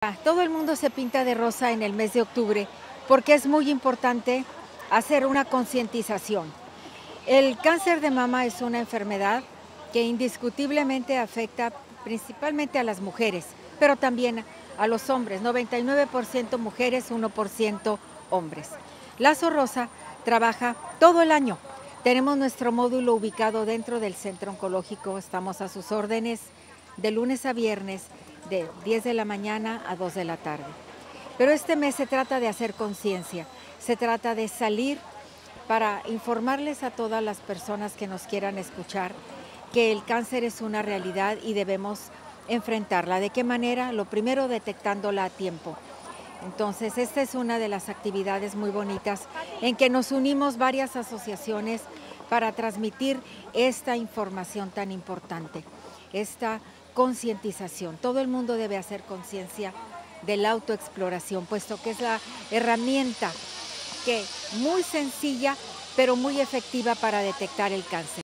Todo el mundo se pinta de rosa en el mes de octubre porque es muy importante hacer una concientización. El cáncer de mama es una enfermedad que indiscutiblemente afecta principalmente a las mujeres, pero también a los hombres, 99% mujeres, 1% hombres. Lazo Rosa trabaja todo el año. Tenemos nuestro módulo ubicado dentro del centro oncológico, estamos a sus órdenes de lunes a viernes, de 10 de la mañana a 2 de la tarde. Pero este mes se trata de hacer conciencia, se trata de salir para informarles a todas las personas que nos quieran escuchar que el cáncer es una realidad y debemos enfrentarla. ¿De qué manera? Lo primero, detectándola a tiempo. Entonces, esta es una de las actividades muy bonitas en que nos unimos varias asociaciones para transmitir esta información tan importante, esta concientización. Todo el mundo debe hacer conciencia de la autoexploración, puesto que es la herramienta que muy sencilla, pero muy efectiva para detectar el cáncer.